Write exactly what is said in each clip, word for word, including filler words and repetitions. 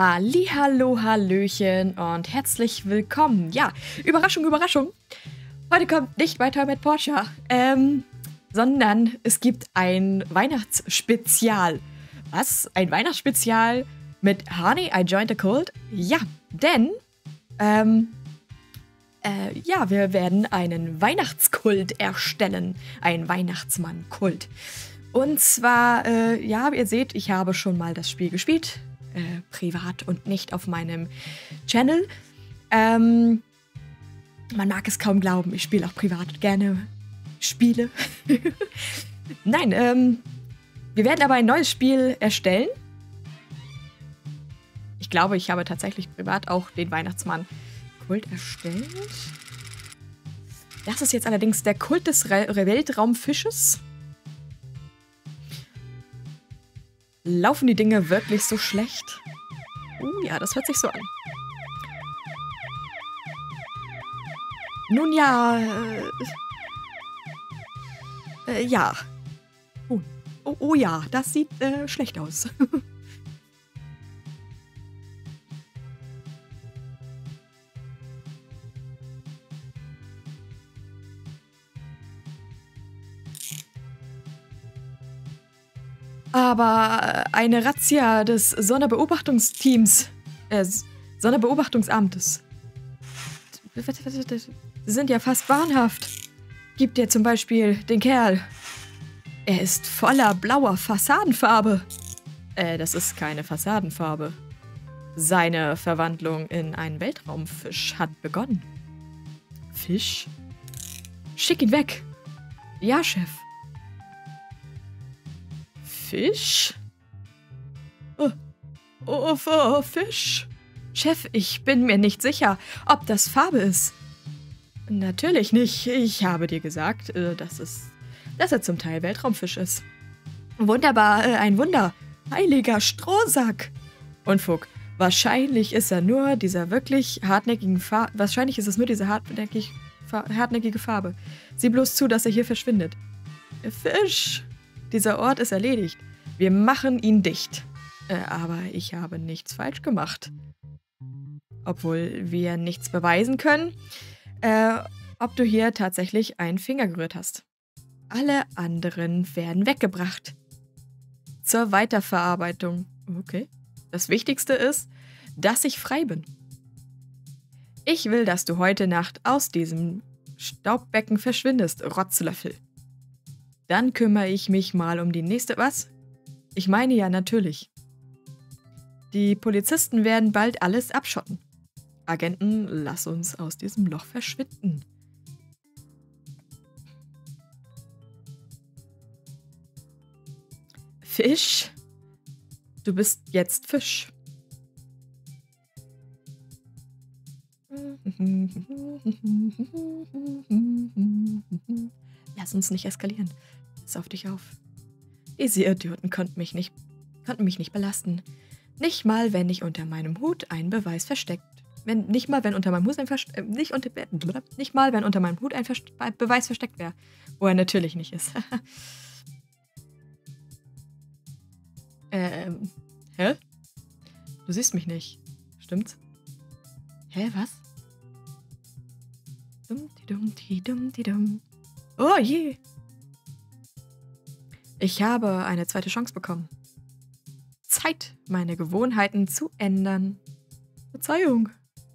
Hallihallo, Hallöchen und herzlich willkommen. Ja, Überraschung, Überraschung. Heute kommt nicht weiter mit Porsche, ähm, sondern es gibt ein Weihnachtsspezial. Was? Ein Weihnachtsspezial mit Honey, I Joined a Cult? Ja, denn, ähm, äh, ja, wir werden einen Weihnachtskult erstellen. Ein Weihnachtsmann-Kult. Und zwar, äh, ja, ihr seht, ich habe schon mal das Spiel gespielt. Äh, privat und nicht auf meinem Channel. Ähm, man mag es kaum glauben, ich spiele auch privat gerne Spiele. Nein, ähm, wir werden aber ein neues Spiel erstellen. Ich glaube, ich habe tatsächlich privat auch den Weihnachtsmann-Kult erstellt. Das ist jetzt allerdings der Kult des Re Weltraumfisches. Laufen die Dinge wirklich so schlecht? Uh, ja, das hört sich so an. Nun ja, äh, äh, ja. Oh, oh, oh ja, das sieht äh, schlecht aus. Aber eine Razzia des Sonderbeobachtungsteams, äh, Sonderbeobachtungsamtes, sind ja fast wahnhaft. Gib dir zum Beispiel den Kerl. Er ist voller blauer Fassadenfarbe. Äh, das ist keine Fassadenfarbe. Seine Verwandlung in einen Weltraumfisch hat begonnen. Fisch? Schick ihn weg. Ja, Chef. Fisch? Oh, oh, oh, Fisch. Chef, ich bin mir nicht sicher, ob das Farbe ist. Natürlich nicht. Ich habe dir gesagt, dass, es, dass er zum Teil Weltraumfisch ist. Wunderbar, ein Wunder. Heiliger Strohsack. Unfug. Wahrscheinlich ist er nur dieser wirklich hartnäckigen Farbe. Wahrscheinlich ist es nur diese hartnäckig, hartnäckige Farbe. Sieh bloß zu, dass er hier verschwindet. Fisch. Dieser Ort ist erledigt. Wir machen ihn dicht. Äh, aber ich habe nichts falsch gemacht. Obwohl wir nichts beweisen können, äh, ob du hier tatsächlich einen Finger gerührt hast. Alle anderen werden weggebracht. Zur Weiterverarbeitung. Okay. Das Wichtigste ist, dass ich frei bin. Ich will, dass du heute Nacht aus diesem Staubbecken verschwindest, Rotzlöffel. Dann kümmere ich mich mal um die nächste... Was? Ich meine ja natürlich. Die Polizisten werden bald alles abschotten. Agenten, lass uns aus diesem Loch verschwinden. Fisch? Du bist jetzt Fisch. Lass uns nicht eskalieren. Pass auf dich auf. Diese Idioten konnten mich nicht, konnten mich nicht belasten. Nicht mal, wenn ich unter meinem Hut einen Beweis versteckt. Wenn, nicht mal, wenn unter meinem Hut ein Verste äh, nicht, unter, nicht mal, wenn unter meinem Hut ein Verste Beweis versteckt wäre. Wo er natürlich nicht ist. ähm, hä? Du siehst mich nicht. Stimmt's? Hä, was? Dum, di dum, di dum, di dum. Oh je! Ich habe eine zweite Chance bekommen. Zeit, meine Gewohnheiten zu ändern. Verzeihung.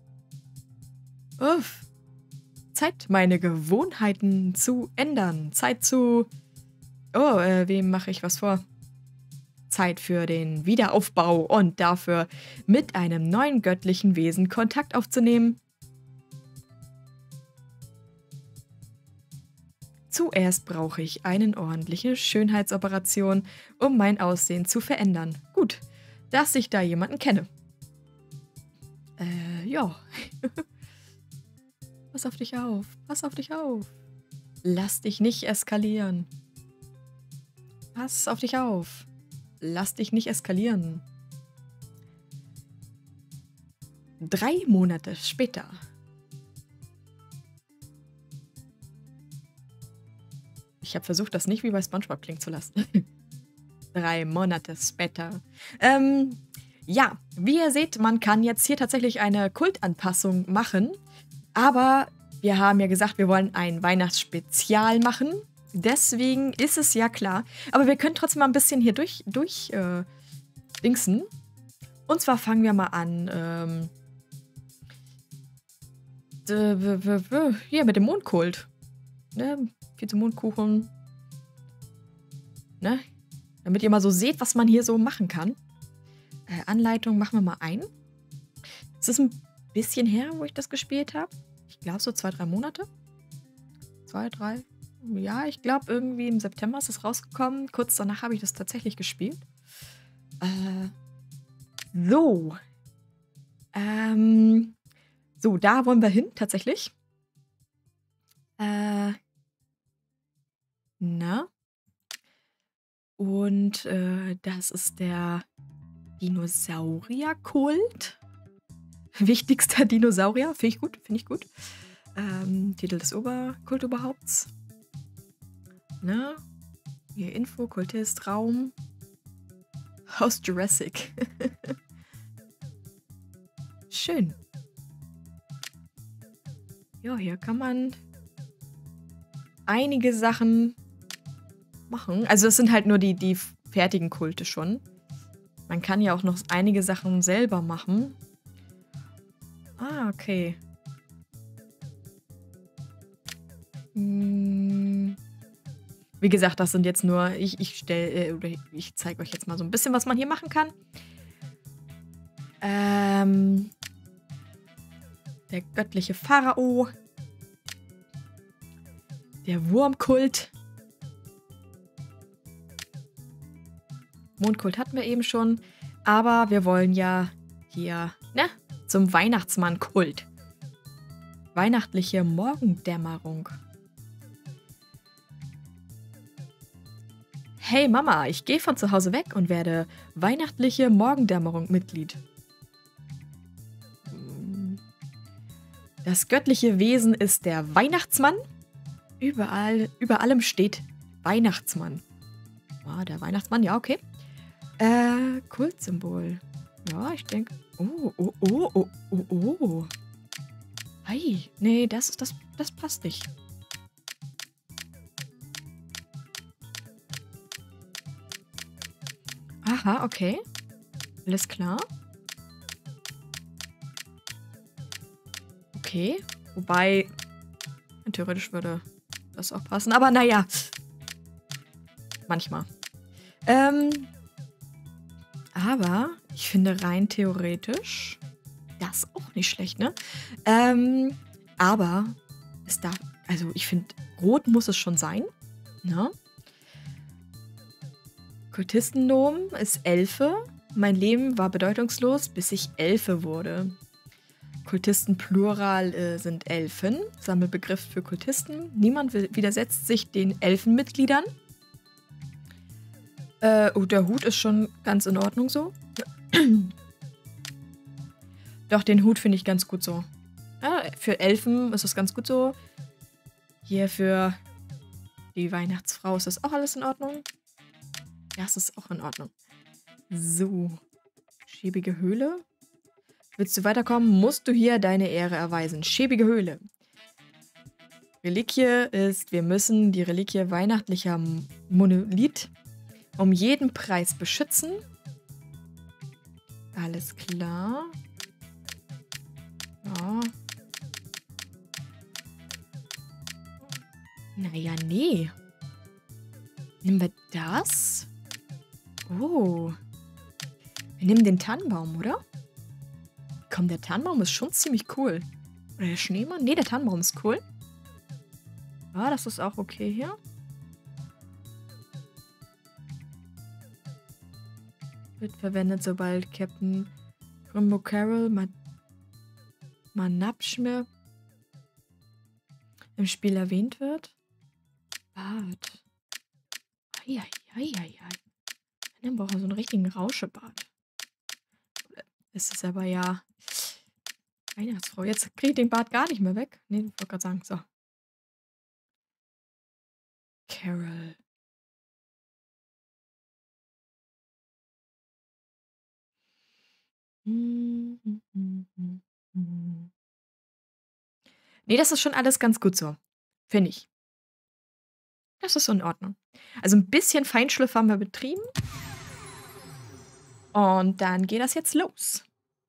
Uff. Zeit, meine Gewohnheiten zu ändern. Zeit zu... Oh, äh, wem mache ich was vor? Zeit für den Wiederaufbau und dafür mit einem neuen göttlichen Wesen Kontakt aufzunehmen. Zuerst brauche ich eine ordentliche Schönheitsoperation, um mein Aussehen zu verändern. Gut, dass ich da jemanden kenne. Äh, ja. Pass auf dich auf, pass auf dich auf. Lass dich nicht eskalieren. Pass auf dich auf. Lass dich nicht eskalieren. Drei Monate später. Ich habe versucht, das nicht wie bei SpongeBob klingen zu lassen. Drei Monate später. Ähm, Ja, wie ihr seht, man kann jetzt hier tatsächlich eine Kultanpassung machen. Aber wir haben ja gesagt, wir wollen ein Weihnachtsspezial machen. Deswegen ist es ja klar. Aber wir können trotzdem mal ein bisschen hier durch, durch äh, dingsen. Und zwar fangen wir mal an. Ähm, hier mit dem Mondkult. Ne? Vierte Mondkuchen. Ne? Damit ihr mal so seht, was man hier so machen kann. Äh, Anleitung machen wir mal ein. Es ist ein bisschen her, wo ich das gespielt habe. Ich glaube so zwei, drei Monate. Zwei, drei. Ja, ich glaube irgendwie im September ist es rausgekommen. Kurz danach habe ich das tatsächlich gespielt. Äh, so. Ähm, so, da wollen wir hin, tatsächlich. Äh, na? Und äh, das ist der Dinosaurierkult. Wichtigster Dinosaurier. Finde ich gut, finde ich gut. Ähm, Titel des Oberkultoberhaupts. Ne? Hier Info, Kultist, Raum. Haus Jurassic. Schön. Ja, hier kann man einige Sachen machen. Also es sind halt nur die, die fertigen Kulte schon. Man kann ja auch noch einige Sachen selber machen. Ah, okay. Hm. Wie gesagt, das sind jetzt nur, ich, ich stelle, äh, oder ich zeige euch jetzt mal so ein bisschen, was man hier machen kann. Ähm, der göttliche Pharao. Der Wurmkult. Mondkult hatten wir eben schon. Aber wir wollen ja hier, ne, zum Weihnachtsmannkult. Weihnachtliche Morgendämmerung. Hey Mama, ich gehe von zu Hause weg und werde weihnachtliche Morgendämmerung Mitglied. Das göttliche Wesen ist der Weihnachtsmann. Überall, über allem steht Weihnachtsmann. Ah, der Weihnachtsmann, ja, okay. Äh, Kultsymbol. Ja, ich denke. Oh, oh, oh, oh, oh, oh. Ei, nee, das, das, das passt nicht. Aha, okay. Alles klar. Okay. Wobei, theoretisch würde das auch passen. Aber naja. Manchmal. Ähm. Aber ich finde rein theoretisch das auch nicht schlecht, ne? Ähm. Aber es darf. Also ich finde, rot muss es schon sein. Ne? Kultistennom ist Elfe. Mein Leben war bedeutungslos, bis ich Elfe wurde. Kultisten-Plural äh, sind Elfen. Sammelbegriff für Kultisten. Niemand widersetzt sich den Elfenmitgliedern. Äh, oh, der Hut ist schon ganz in Ordnung so. Doch, den Hut finde ich ganz gut so. Ja, für Elfen ist es ganz gut so. Hier für die Weihnachtsfrau ist das auch alles in Ordnung. Ja, es ist auch in Ordnung. So. Schäbige Höhle. Willst du weiterkommen, musst du hier deine Ehre erweisen. Schäbige Höhle. Reliquie ist, wir müssen die Reliquie weihnachtlicher Monolith um jeden Preis beschützen. Alles klar. Ja. Naja, nee. Nehmen wir das? Oh. Wir nehmen den Tannenbaum, oder? Komm, der Tannenbaum ist schon ziemlich cool. Oder der Schneemann? Nee, der Tannenbaum ist cool. Ah, das ist auch okay hier. Wird verwendet, sobald Captain Rumbo Carroll Man Manapschme im Spiel erwähnt wird. Bart. Eieieiei. Dann braucht er so einen richtigen Rauschebart. Ist es aber ja Weihnachtsfrau. Jetzt kriege ich den Bart gar nicht mehr weg. Nee, ich wollte gerade sagen. So. Carol. Hm, hm, hm, hm, hm. Ne, das ist schon alles ganz gut so, finde ich. Das ist so in Ordnung. Also 'n bisschen Feinschliff haben wir betrieben und dann geht das jetzt los.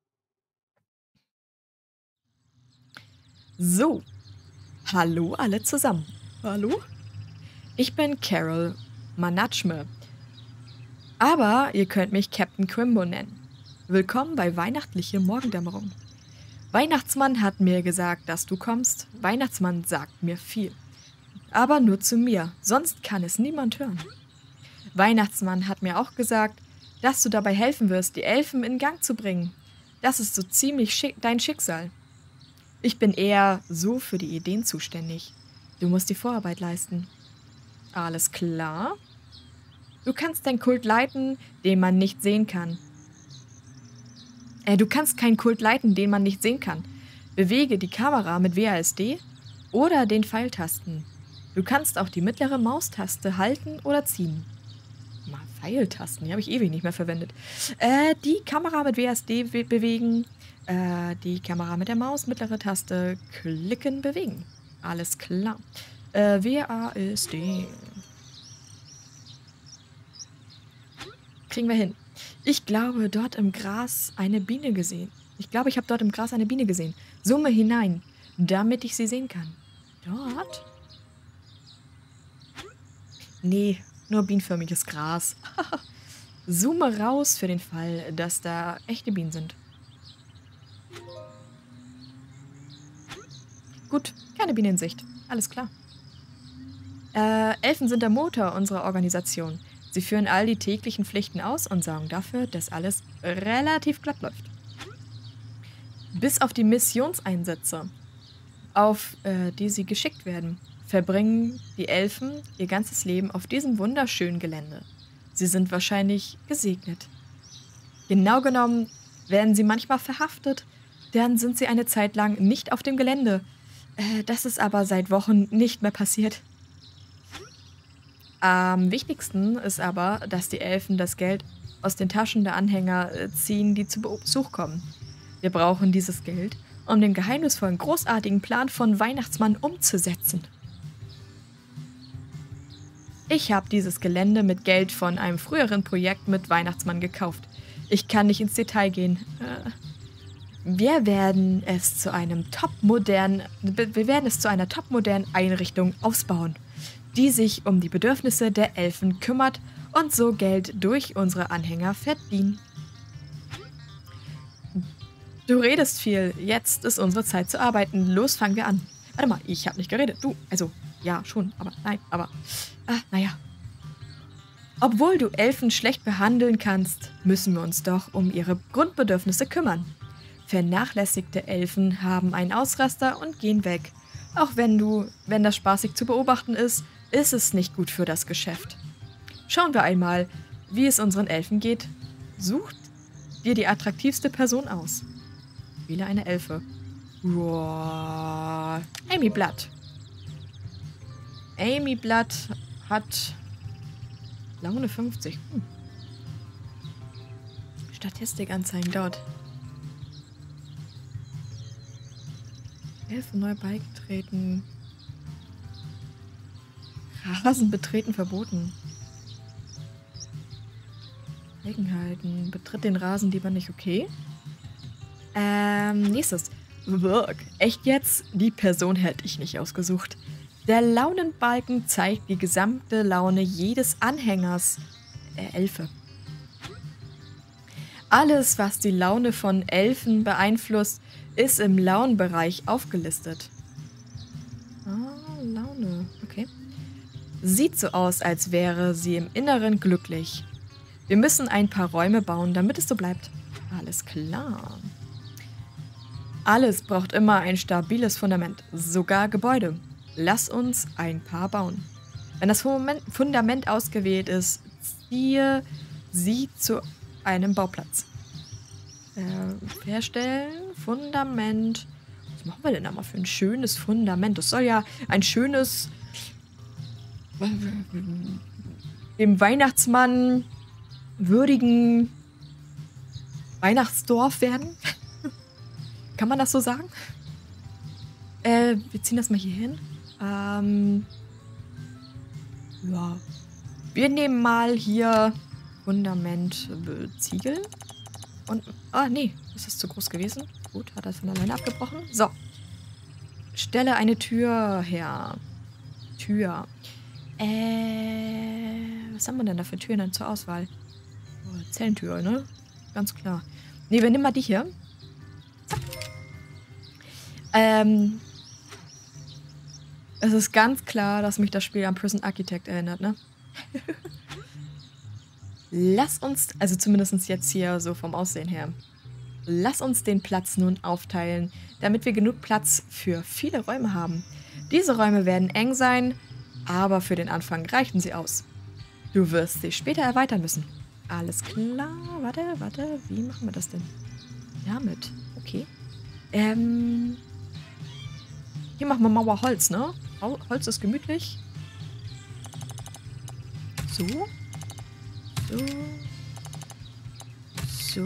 So, hallo alle zusammen. Hallo? Ich bin Carol Manatschme, aber ihr könnt mich Captain Crimbo nennen. Willkommen bei Weihnachtliche Morgendämmerung. Weihnachtsmann hat mir gesagt, dass du kommst. Weihnachtsmann sagt mir viel. Aber nur zu mir, sonst kann es niemand hören. Weihnachtsmann hat mir auch gesagt, dass du dabei helfen wirst, die Elfen in Gang zu bringen. Das ist so ziemlich schick dein Schicksal. Ich bin eher so für die Ideen zuständig. Du musst die Vorarbeit leisten. Alles klar? Du kannst deinen Kult leiten, den man nicht sehen kann. Äh, du kannst keinen Kult leiten, den man nicht sehen kann. Bewege die Kamera mit W A S D oder den Pfeiltasten. Du kannst auch die mittlere Maustaste halten oder ziehen. Mal Pfeiltasten, die habe ich ewig nicht mehr verwendet. Äh, die Kamera mit W A S D be bewegen. Äh, die Kamera mit der Maus, mittlere Taste, klicken, bewegen. Alles klar. Äh, W A S D. Kriegen wir hin. Ich glaube, dort im Gras eine Biene gesehen. Ich glaube, ich habe dort im Gras eine Biene gesehen. Zoome hinein, damit ich sie sehen kann. Dort? Nee, nur bienenförmiges Gras. Zoome raus für den Fall, dass da echte Bienen sind. Gut, keine Biene in Sicht. Alles klar. Äh, Elfen sind der Motor unserer Organisation. Sie führen all die täglichen Pflichten aus und sorgen dafür, dass alles relativ glatt läuft. Bis auf die Missionseinsätze, auf äh, die sie geschickt werden, verbringen die Elfen ihr ganzes Leben auf diesem wunderschönen Gelände. Sie sind wahrscheinlich gesegnet. Genau genommen werden sie manchmal verhaftet, dann sind sie eine Zeit lang nicht auf dem Gelände. Äh, das ist aber seit Wochen nicht mehr passiert. Am wichtigsten ist aber, dass die Elfen das Geld aus den Taschen der Anhänger äh, ziehen, die zu Besuch kommen. Wir brauchen dieses Geld, um den geheimnisvollen, großartigen Plan von Weihnachtsmann umzusetzen. Ich habe dieses Gelände mit Geld von einem früheren Projekt mit Weihnachtsmann gekauft. Ich kann nicht ins Detail gehen. Äh, wir werden es zu einem topmodernen, wir werden es zu einer topmodernen Einrichtung ausbauen, die sich um die Bedürfnisse der Elfen kümmert und so Geld durch unsere Anhänger verdient. Du redest viel. Jetzt ist unsere Zeit zu arbeiten. Los, fangen wir an. Warte mal, ich habe nicht geredet. Du, also, ja, schon, aber nein, aber, ah, naja. Obwohl du Elfen schlecht behandeln kannst, müssen wir uns doch um ihre Grundbedürfnisse kümmern. Vernachlässigte Elfen haben einen Ausraster und gehen weg. Auch wenn du, wenn das spaßig zu beobachten ist, ist es nicht gut für das Geschäft. Schauen wir einmal, wie es unseren Elfen geht. Sucht dir die attraktivste Person aus. Wähle eine Elfe. Wow. Amy Blood. Amy Blood hat Laune fünfzig. Hm. Statistikanzeigen dort. Elfen neu beigetreten. Rasen betreten verboten. Regen halten. Betritt den Rasen lieber nicht, okay? Ähm, nächstes. Work. Echt jetzt? Die Person hätte ich nicht ausgesucht. Der Launenbalken zeigt die gesamte Laune jedes Anhängers der Elfe. Alles, was die Laune von Elfen beeinflusst, ist im Launenbereich aufgelistet. Ah, Laune. Okay. Sieht so aus, als wäre sie im Inneren glücklich. Wir müssen ein paar Räume bauen, damit es so bleibt. Alles klar. Alles braucht immer ein stabiles Fundament, sogar Gebäude. Lass uns ein paar bauen. Wenn das Fundament ausgewählt ist, ziehe sie zu einem Bauplatz. Äh, herstellen, Fundament. Was machen wir denn da mal für ein schönes Fundament? Das soll ja ein schönes, dem Weihnachtsmann würdigen Weihnachtsdorf werden. Kann man das so sagen? Äh, wir ziehen das mal hier hin. Ähm, ja. Wir nehmen mal hier Fundament, äh, Ziegel. Und, ah, nee, ist das zu groß gewesen? Gut, hat er von alleine abgebrochen. So. Stelle eine Tür her. Tür. Äh, was haben wir denn da für Türen dann zur Auswahl? Oh, Zellentür, ne? Ganz klar. Ne, wir nehmen mal die hier. Zack. Ähm, es ist ganz klar, dass mich das Spiel an Prison Architect erinnert, ne? Lass uns, also zumindest jetzt hier so vom Aussehen her, lass uns den Platz nun aufteilen, damit wir genug Platz für viele Räume haben. Diese Räume werden eng sein, aber für den Anfang reichen sie aus. Du wirst sie später erweitern müssen. Alles klar, warte, warte, wie machen wir das denn? Damit, okay. Ähm, hier machen wir Mauer Holz, ne? Holz ist gemütlich. So. So. So.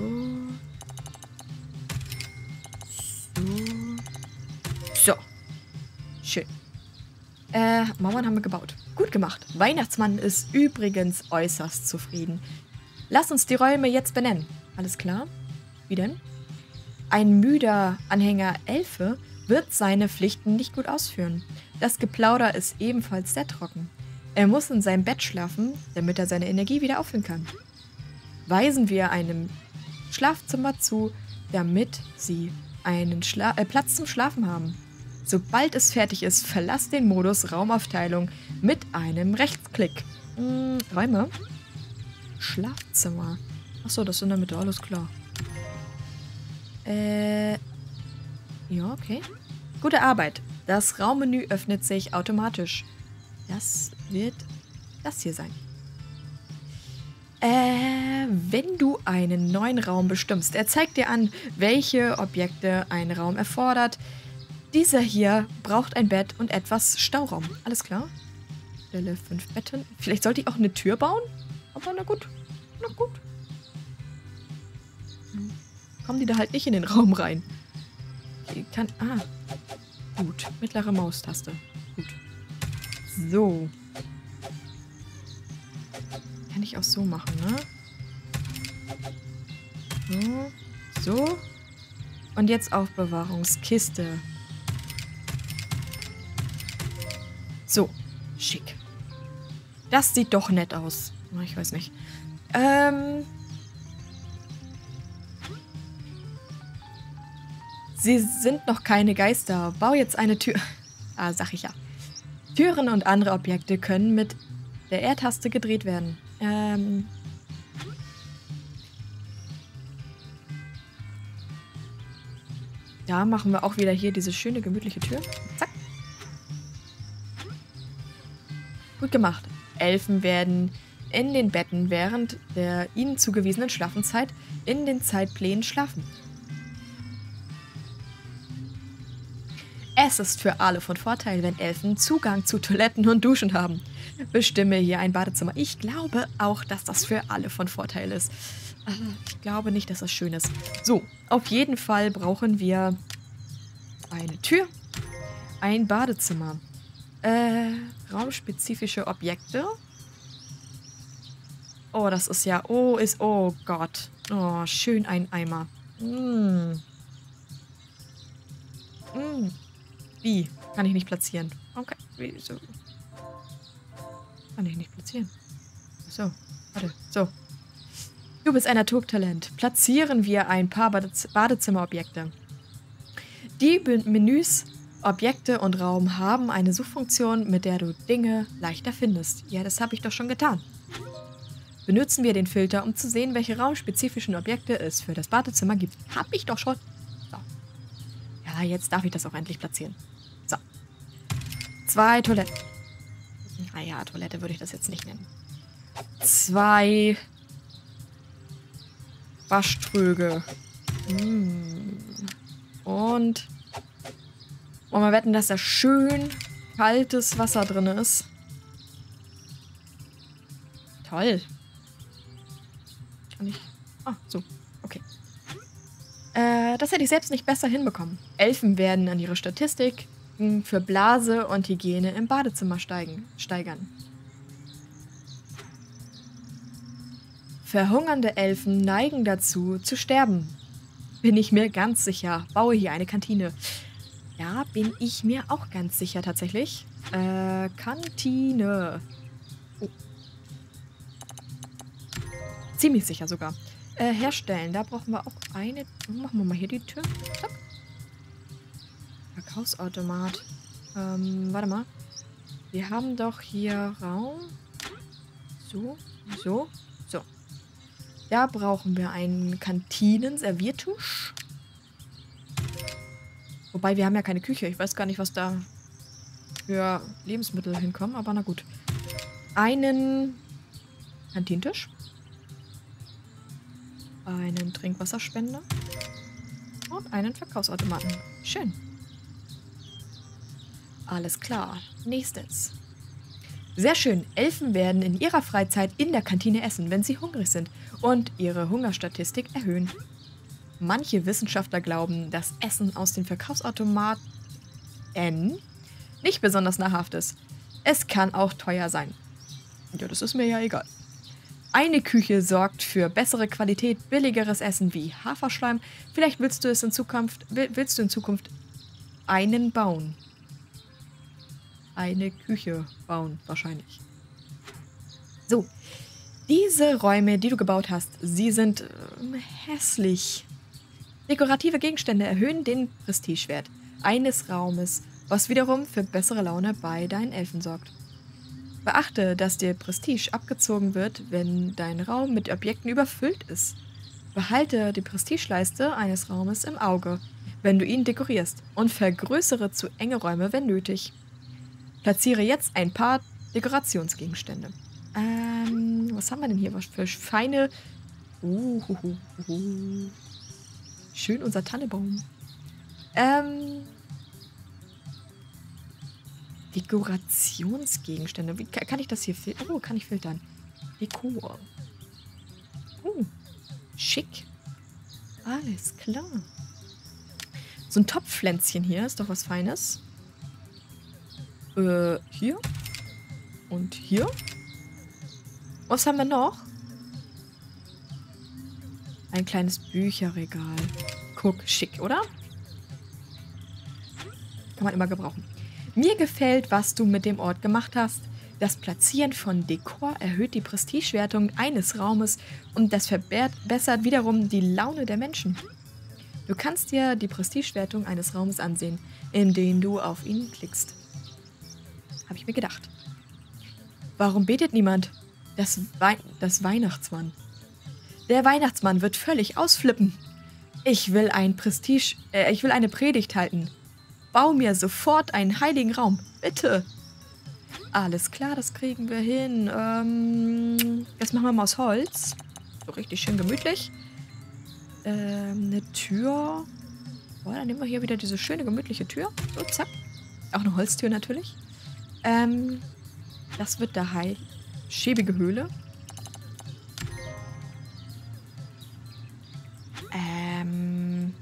So. So. Schön. Äh, Mauern haben wir gebaut. Gut gemacht. Weihnachtsmann ist übrigens äußerst zufrieden. Lass uns die Räume jetzt benennen. Alles klar? Wie denn? Ein müder Anhänger Elfe wird seine Pflichten nicht gut ausführen. Das Geplauder ist ebenfalls sehr trocken. Er muss in seinem Bett schlafen, damit er seine Energie wieder auffüllen kann. Weisen wir einem Schlafzimmer zu, damit sie einen Schla äh, Platz zum Schlafen haben. Sobald es fertig ist, verlass den Modus Raumaufteilung mit einem Rechtsklick. Hm, Räume. Schlafzimmer. Achso, das ist in der Mitte, alles klar. Äh. Ja, okay. Gute Arbeit. Das Raummenü öffnet sich automatisch. Das wird das hier sein. Äh, wenn du einen neuen Raum bestimmst, er zeigt dir an, welche Objekte ein Raum erfordert. Dieser hier braucht ein Bett und etwas Stauraum. Alles klar? Stelle fünf Betten. Vielleicht sollte ich auch eine Tür bauen? Aber na gut. Na gut. Hm. Kommen die da halt nicht in den Raum rein. Ich kann... Ah. Gut. Mittlere Maustaste. Gut. So. Kann ich auch so machen, ne? So. So. Und jetzt Aufbewahrungskiste. So. Schick. Das sieht doch nett aus. Ich weiß nicht. Ähm... Sie sind noch keine Geister. Bau jetzt eine Tür. Ah, sag ich ja. Türen und andere Objekte können mit der R-Taste gedreht werden. Ähm. Da machen wir auch wieder hier diese schöne, gemütliche Tür. Zack. Gut gemacht. Elfen werden in den Betten während der ihnen zugewiesenen Schlafenszeit in den Zeitplänen schlafen. Es ist für alle von Vorteil, wenn Elfen Zugang zu Toiletten und Duschen haben. Bestimme hier ein Badezimmer. Ich glaube auch, dass das für alle von Vorteil ist. Ich glaube nicht, dass das schön ist. So, auf jeden Fall brauchen wir eine Tür, ein Badezimmer, äh, raumspezifische Objekte. Oh, das ist ja, oh, ist, oh Gott. Oh, schön ein Eimer. Mm. Mm. Wie? Kann ich nicht platzieren. Okay. Wieso? Kann ich nicht platzieren. So, warte. So. Du bist ein Naturtalent. Platzieren wir ein paar Badez Badezimmerobjekte. Die Menüs, Objekte und Raum haben eine Suchfunktion, mit der du Dinge leichter findest. Ja, das habe ich doch schon getan. Benutzen wir den Filter, um zu sehen, welche raumspezifischen Objekte es für das Badezimmer gibt. Hab ich doch schon. So. Ja, jetzt darf ich das auch endlich platzieren. So. Zwei Toiletten. Naja, Toilette würde ich das jetzt nicht nennen. Zwei Waschtröge. Hm. Und wollen wir wetten, dass da schön kaltes Wasser drin ist. Toll. Kann ich... Ah, so. Okay. Äh, das hätte ich selbst nicht besser hinbekommen. Elfen werden an ihre Statistik für Blase und Hygiene im Badezimmer steigen, steigern. Verhungernde Elfen neigen dazu, zu sterben. Bin ich mir ganz sicher. Baue hier eine Kantine. Ja, bin ich mir auch ganz sicher tatsächlich. Äh, Kantine. Oh. Ziemlich sicher sogar. Äh, herstellen. Da brauchen wir auch eine. Machen wir mal hier die Tür. Zack. Verkaufsautomat. Ähm, warte mal. Wir haben doch hier Raum. So, so, so. Da brauchen wir einen Kantinen-Serviertisch. Wobei, wir haben ja keine Küche. Ich weiß gar nicht, was da für Lebensmittel hinkommen, aber na gut. Einen Kantinentisch. Einen Trinkwasserspender. Und einen Verkaufsautomaten. Schön. Alles klar. Nächstes. Sehr schön. Elfen werden in ihrer Freizeit in der Kantine essen, wenn sie hungrig sind und ihre Hungerstatistik erhöhen. Manche Wissenschaftler glauben, dass Essen aus den Verkaufsautomaten nicht besonders nahrhaft ist. Es kann auch teuer sein. Ja, das ist mir ja egal. Eine Küche sorgt für bessere Qualität, billigeres Essen wie Haferschleim. Vielleicht willst du es in Zukunft, willst du in Zukunft einen bauen. Eine Küche bauen, wahrscheinlich. So, diese Räume, die du gebaut hast, sie sind äh, hässlich. Dekorative Gegenstände erhöhen den Prestigewert eines Raumes, was wiederum für bessere Laune bei deinen Elfen sorgt. Beachte, dass dir Prestige abgezogen wird, wenn dein Raum mit Objekten überfüllt ist. Behalte die Prestigeleiste eines Raumes im Auge, wenn du ihn dekorierst, und vergrößere zu enge Räume, wenn nötig. Platziere jetzt ein paar Dekorationsgegenstände. Ähm, was haben wir denn hier? Was für feine... Uh, uh, uh, uh. Schön unser Tannebaum. Ähm... Dekorationsgegenstände. Wie kann ich das hier filtern? Oh, kann ich filtern. Dekor. Uh, schick. Alles klar. So ein Topfpflänzchen hier ist doch was Feines. Äh, hier. Und hier. Was haben wir noch? Ein kleines Bücherregal. Guck, schick, oder? Kann man immer gebrauchen. Mir gefällt, was du mit dem Ort gemacht hast. Das Platzieren von Dekor erhöht die Prestigewertung eines Raumes und das verbessert wiederum die Laune der Menschen. Du kannst dir die Prestigewertung eines Raumes ansehen, indem du auf ihn klickst. Habe ich mir gedacht. Warum betet niemand? Das, Wei das Weihnachtsmann. Der Weihnachtsmann wird völlig ausflippen. Ich will ein Prestige, äh, ich will eine Predigt halten. Bau mir sofort einen heiligen Raum. Bitte. Alles klar, das kriegen wir hin. Ähm, das machen wir mal aus Holz. So richtig schön gemütlich. Ähm, eine Tür. Boah, dann nehmen wir hier wieder diese schöne gemütliche Tür. So, zack. Auch eine Holztür natürlich. Ähm, das wird der Heil. Schäbige Höhle. Ähm.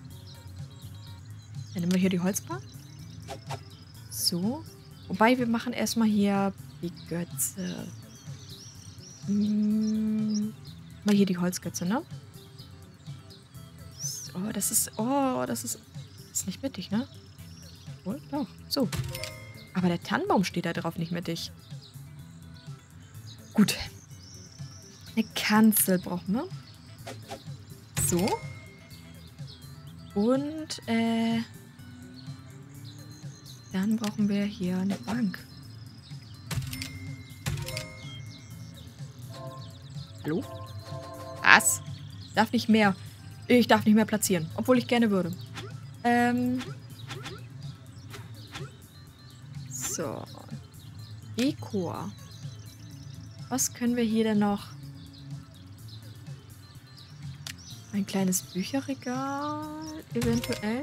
Dann nehmen wir hier die Holzbar. So. Wobei, wir machen erstmal hier die Götze. Hm. Mal hier die Holzgötze, ne? Oh, das ist. Oh, das ist. Das ist nicht mittig, ne? Wohl, doch. So. Aber der Tannenbaum steht da drauf nicht mittig. Gut. Eine Kanzel brauchen wir. So. Und, äh. dann brauchen wir hier eine Bank. Hallo? Was? Darf nicht mehr. Ich darf nicht mehr platzieren. Obwohl ich gerne würde. Ähm. So. Dekor. Was können wir hier denn noch? Ein kleines Bücherregal, eventuell.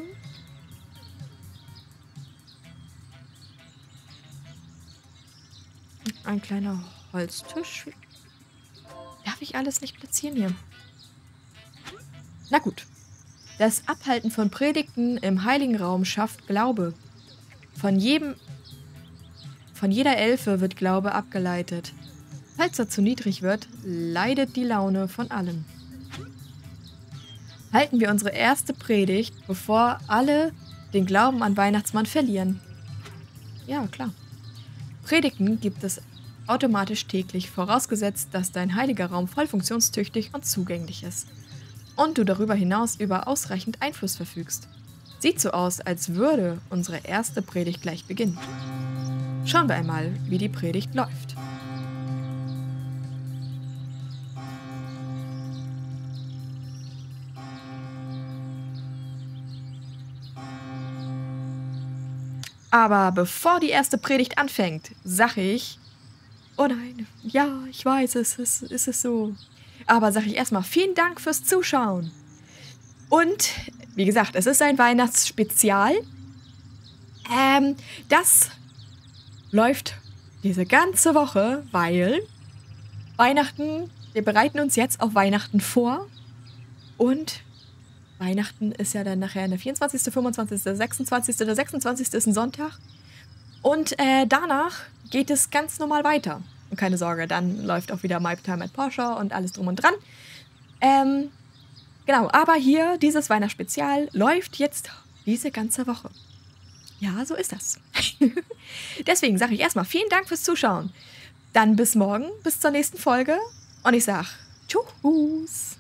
Und ein kleiner Holztisch. Darf ich alles nicht platzieren hier? Na gut. Das Abhalten von Predigten im Heiligen Raum schafft Glaube. Von jedem, von jeder Elfe wird Glaube abgeleitet. Falls er zu niedrig wird, leidet die Laune von allen. Halten wir unsere erste Predigt, bevor alle den Glauben an Weihnachtsmann verlieren. Ja, klar. Predigten gibt es automatisch täglich, vorausgesetzt, dass dein heiliger Raum voll funktionstüchtig und zugänglich ist. Und du darüber hinaus über ausreichend Einfluss verfügst. Sieht so aus, als würde unsere erste Predigt gleich beginnen. Schauen wir einmal, wie die Predigt läuft. Aber bevor die erste Predigt anfängt, sage ich, oh nein, ja, ich weiß, es ist, ist es so. Aber sage ich erstmal vielen Dank fürs Zuschauen. Und, wie gesagt, es ist ein Weihnachtsspezial. Ähm, das läuft diese ganze Woche, weil Weihnachten, wir bereiten uns jetzt auf Weihnachten vor. Und Weihnachten ist ja dann nachher der vierundzwanzigste, fünfundzwanzigste, sechsundzwanzigste. Der sechsundzwanzigste ist ein Sonntag. Und äh, danach geht es ganz normal weiter. Und keine Sorge, dann läuft auch wieder My Time at Porsche und alles drum und dran. Ähm, genau, aber hier, dieses Weihnachtsspezial läuft jetzt diese ganze Woche. Ja, so ist das. Deswegen sage ich erstmal vielen Dank fürs Zuschauen. Dann bis morgen, bis zur nächsten Folge. Und ich sage Tschüss.